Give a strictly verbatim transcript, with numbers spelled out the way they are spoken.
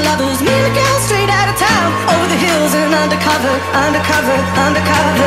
lovers, me and the girl straight out of town, over the hills and undercover, undercover, undercover.